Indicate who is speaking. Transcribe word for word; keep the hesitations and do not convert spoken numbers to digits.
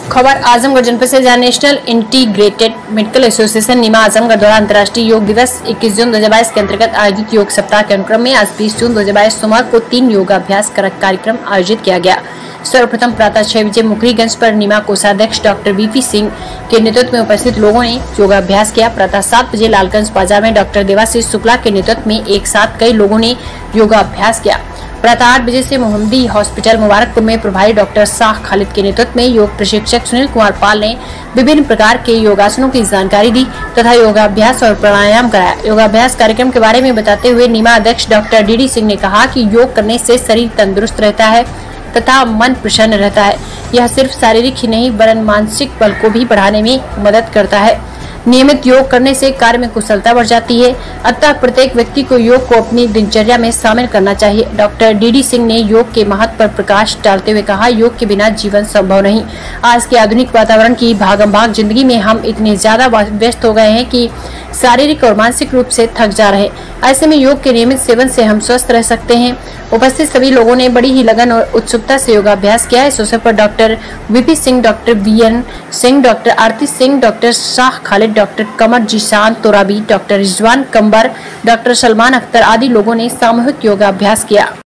Speaker 1: खबर आजमगढ़ जनपद से जहां national integrated medical association NIMA Azamgarh द्वारा अंतर्राष्ट्रीय योग दिवस इक्कीस जून दो हजार बाईस के अंतर्गत आयोजित योग सप्ताह के अनुक्रम में आज बीस जून दो हजार बाईस सोमवार को तीन योगाभ्यास कार्यक्रम आयोजित किया गया। सर्वप्रथम प्रातः छह बजे मुकरीगंज पर नीमा कोषाध्यक्ष डॉक्टर वीपी सिंह के नेतृत्व में उपस्थित लोगों ने योगाभ्यास किया। प्रातः सात बजे लालगंज बाजार में डॉक्टर देवाशीष शुक्ला के नेतृत्व में एक साथ कई लोगों ने योगाभ्यास किया। प्रातः आठ बजे से मोहम्मदी हॉस्पिटल मुबारकपुर में प्रभारी डॉक्टर शाह खालिद के नेतृत्व में योग प्रशिक्षक सुनील कुमार पाल ने विभिन्न प्रकार के योगासनों की जानकारी दी तथा योगाभ्यास और प्राणायाम कराया। योगाभ्यास कार्यक्रम के बारे में बताते हुए नीमा अध्यक्ष डॉक्टर डी सिंह ने कहा कि योग करने से शरीर तंदुरुस्त रहता है तथा मन प्रसन्न रहता है। यह सिर्फ शारीरिक ही नहीं वरन मानसिक बल को भी बढ़ाने में मदद करता है। नियमित योग करने से कार्य में कुशलता बढ़ जाती है, अतः प्रत्येक व्यक्ति को योग को अपनी दिनचर्या में शामिल करना चाहिए। डॉक्टर डी सिंह ने योग के महत्व पर प्रकाश डालते हुए कहा, योग के बिना जीवन संभव नहीं। आज के आधुनिक वातावरण की भागम भाग जिंदगी में हम इतने ज्यादा व्यस्त हो गए हैं कि शारीरिक और मानसिक रूप से थक जा रहे हैं। ऐसे में योग के नियमित सेवन से हम स्वस्थ रह सकते हैं। उपस्थित सभी लोगों ने बड़ी ही लगन और उत्सुकता से योगाभ्यास किया। इस अवसर पर doctor VP Singh, doctor B N Singh, doctor Aarti Singh, doctor Shah Khalid, doctor Qamar Zeeshan Torabi, doctor Rizwan Kambar, doctor Salman Akhtar आदि लोगों ने सामूहिक योगाभ्यास किया।